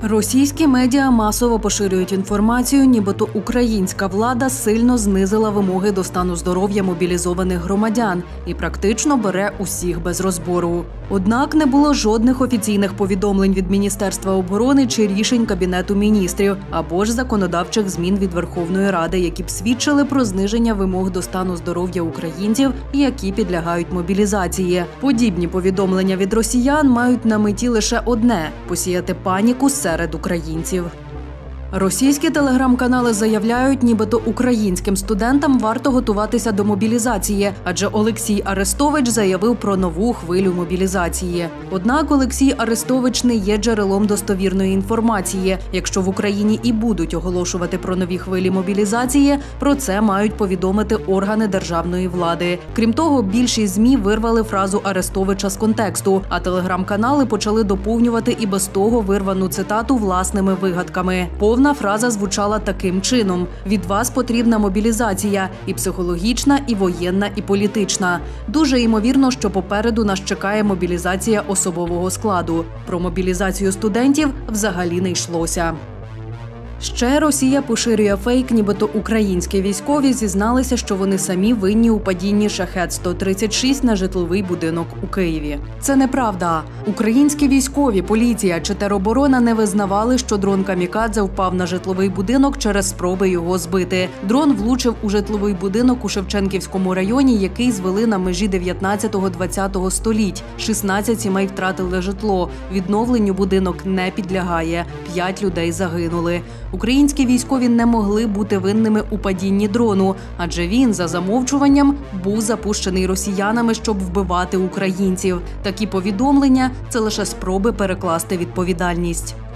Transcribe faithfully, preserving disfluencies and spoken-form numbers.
Російські медіа масово поширюють інформацію, нібито українська влада сильно знизила вимоги до стану здоров'я мобілізованих громадян і практично бере усіх без розбору. Однак не було жодних офіційних повідомлень від Міністерства оборони чи рішень Кабінету міністрів або ж законодавчих змін від Верховної Ради, які б свідчили про зниження вимог до стану здоров'я українців, які підлягають мобілізації. Подібні повідомлення від росіян мають на меті лише одне – посіяти паніку серед українців. Російські телеграм-канали заявляють, нібито українським студентам варто готуватися до мобілізації, адже Олексій Арестович заявив про нову хвилю мобілізації. Однак Олексій Арестович не є джерелом достовірної інформації. Якщо в Україні і будуть оголошувати про нові хвилі мобілізації, про це мають повідомити органи державної влади. Крім того, більшість ЗМІ вирвали фразу Арестовича з контексту, а телеграм-канали почали доповнювати і без того вирвану цитату власними вигадками. Повна фраза звучала таким чином: «Від вас потрібна мобілізація – і психологічна, і воєнна, і політична. Дуже ймовірно, що попереду нас чекає мобілізація особового складу. Про мобілізацію студентів взагалі не йшлося». Ще Росія поширює фейк, нібито українські військові зізналися, що вони самі винні у падінні Шахед сто тридцять шість на житловий будинок у Києві. Це неправда. Українські військові, поліція чи тероборона не визнавали, що дрон «Камікадзе» впав на житловий будинок через спроби його збити. Дрон влучив у житловий будинок у Шевченківському районі, який звели на межі дев'ятнадцятого-двадцятого століть. шістнадцять сімей втратили житло. Відновленню будинок не підлягає. П'ять людей загинули. Українські військові не могли бути винними у падінні дрону, адже він, за замовчуванням, був запущений росіянами, щоб вбивати українців. Такі повідомлення – це лише спроби перекласти відповідальність.